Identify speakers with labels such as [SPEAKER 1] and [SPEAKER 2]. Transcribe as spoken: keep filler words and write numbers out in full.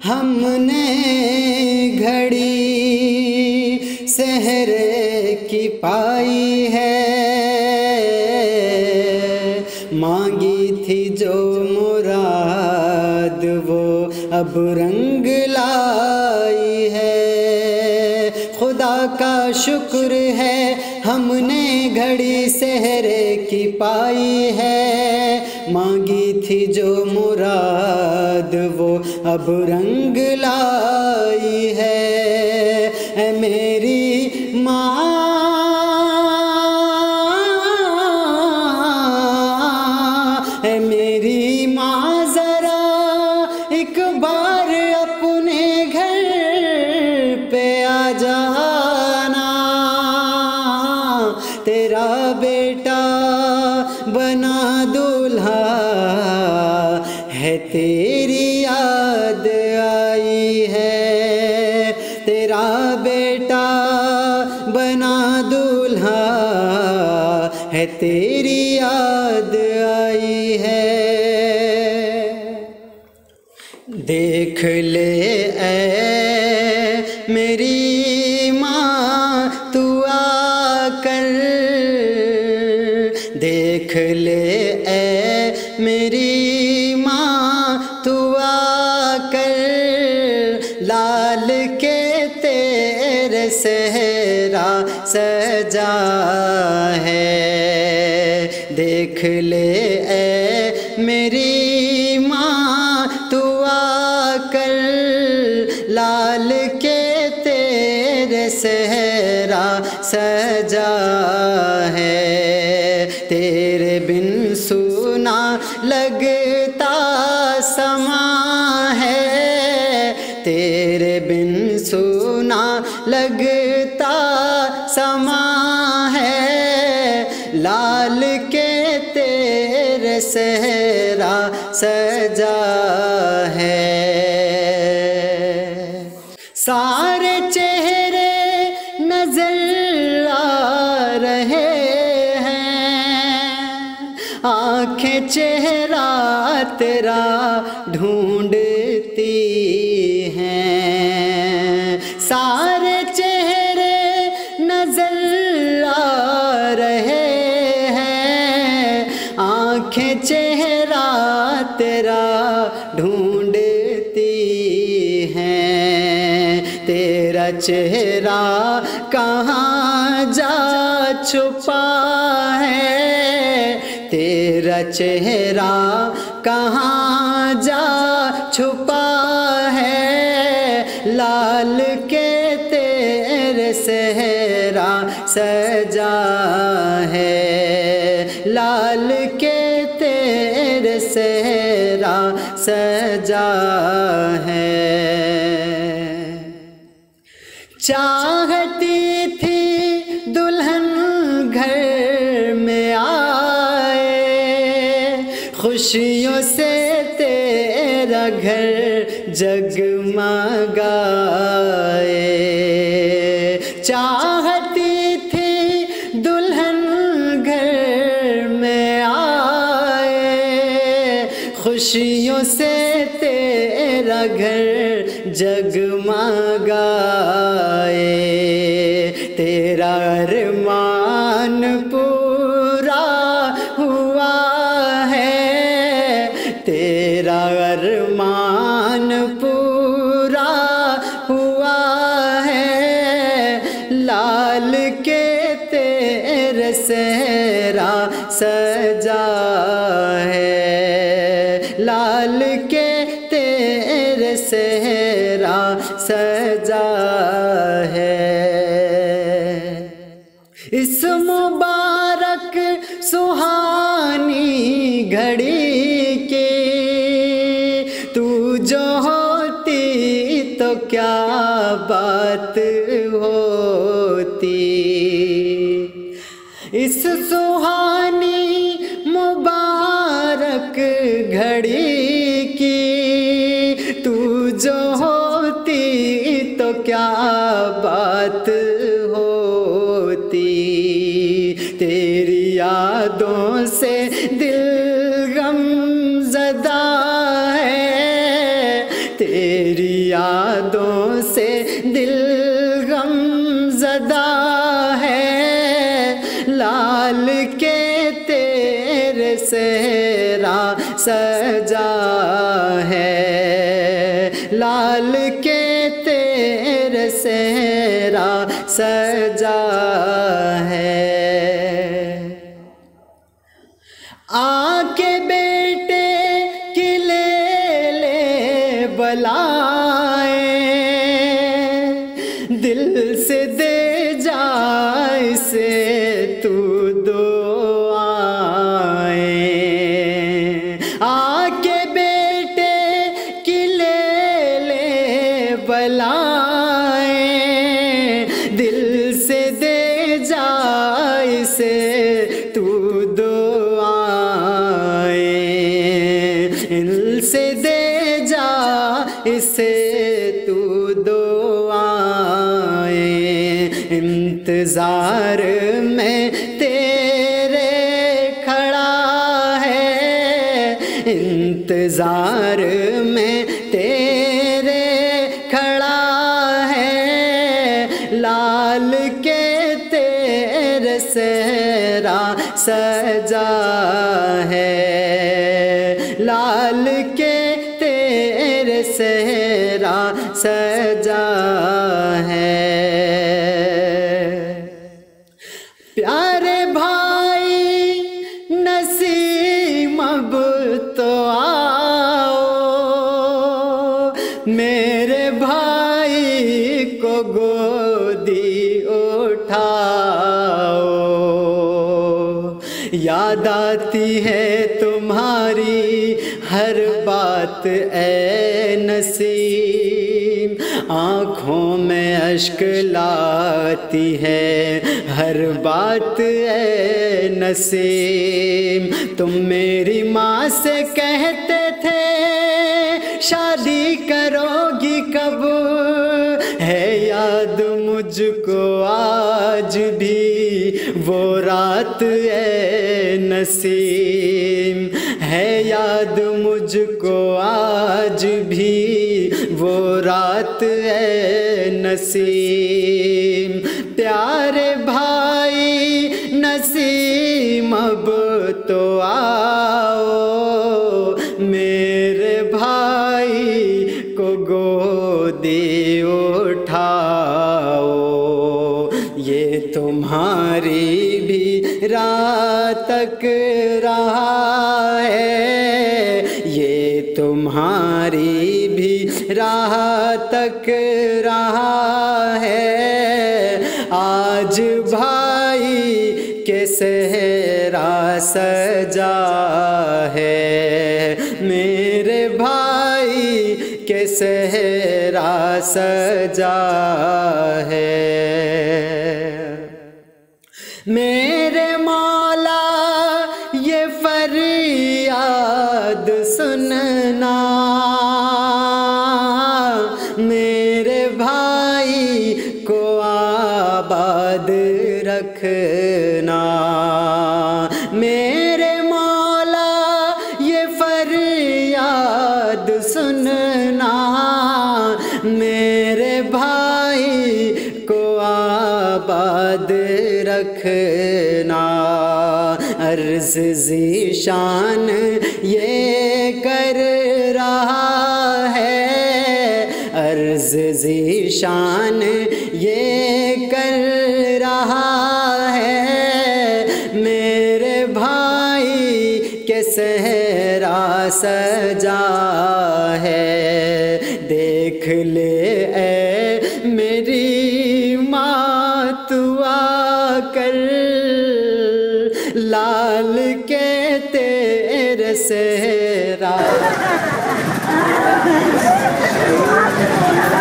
[SPEAKER 1] ہم نے گھڑی سحر کی پائی ہے، مانگی تھی جو مراد وہ اب رنگ لائی ہے۔ خدا کا شکر ہے ہم نے گھڑی سحر کی پائی ہے، مانگی تھی جو مراد وہ اب رنگ لائی ہے۔ اے میری ماں، اے میری ماں ذرا ایک بار اپنے گھر پہ آ جانا، تیرا بیٹا بنا دولہا ہے، تیری یاد آئی ہے، تیرا بیٹا بنا دولہا ہے، تیری یاد آئی ہے۔ دیکھ لے اے میری ماں تو آ کر، دیکھ لے اے میری ماں تو آ کر، لال کے تیرے صحرا سجا ہے۔ دیکھ لے اے میری ماں تو آ کر، لال کے تیرے صحرا سجا ہے۔ تیرے بن سونا لگتا سما ہے، تیرے بن سونا لگتا سما ہے، لال کے تیرے صحرا سجا ہے۔ سارے چہرے نظر آ رہے ہیں، آنکھیں چہرہ تیرا ڈھونڈتی ہیں، سارے چہرے نظر آ رہے ہیں، آنکھیں چہرہ تیرا ڈھونڈتی ہیں، تیرا چہرہ کہاں جا چھپا ہے، تیرا چہرہ کہاں جا چھپا ہے، لال کے تیرے صحرا سجا ہے، لال کے تیرے صحرا سجا ہے۔ چاہتی تھی دلہن گھر میں آئے، خوشیوں سے تیرا گھر جگمگائے، چاہتی تھی دلہن گھر میں آئے، خوشیوں سے تیرا گھر جگمگائے، تیرا ارمان پورا ہوا ہے، تیرا ارمان پورا ہوا ہے، لال کے تیرے صحرا سجا ہے، لال کے تیرے صحرا سجا ہے۔ اس مبارک سہانی گھڑی کی تو جو ہوتی تو کیا بات ہوتی، اس سہانی مبارک گھڑی کی تو جو ہوتی تو کیا بات ہوتی، تیری یادوں سے دل غم زدہ ہے، تیری لال کے تیرے صحرا سجا ہے، لال کے تیرے صحرا سجا ہے۔ آ کے بیٹے کی لے لے بلائیں، دل سے دے جائے سے تو دعائیں، آ کے بیٹے کی لے لے بلائیں، دل سے دے جائے سے تو دل سے دے جا اسے تو دعائیں، انتظار میں تیرے کھڑا ہے، انتظار میں تیرے کھڑا ہے، لال کے تیرے صحرا سجا ہے، لال کے تیرے صحرا سجا ہے۔ پیارے بھائی نسیم اب تو آؤ، میرے بھائی کو گودی اٹھاؤ، یاد آتی ہے تمہاری ہر بات اے نسیم، آنکھوں میں اشک لاتی ہے ہر بات اے نسیم، تم میری ماں سے کہتے تھے شادی کرو گی کب، ہے یاد مجھ کو آج بھی وہ رات اے نسیم، ہے یاد مجھ کو آج بھی وہ رات اے نسیم، پیارے بھائی نسیم اب تو آؤ، میرے بھائی کو گودی اٹھاؤ، یہ تمہاری بھی رات تک رہا ہے، یہ تمہاری بھی راہ تک رہا ہے، آج بھائی کے صحرا سجا ہے، میرے بھائی کے صحرا سجا ہے۔ میرے مولا یہ فریاد سننا، میرے بھائی کو آباد رکھنا، میرے مولا یہ فریاد سننا، میرے بھائی کو آباد رکھنا، عرض ذیشان یہ کر رہا ہے، عرض ذیشان یہ کر رہا ہے، میرے بھائی کے صحرا سجا ہے، دیکھ لے اے میری ماں تو آ کر، لال کے تیرے صحرا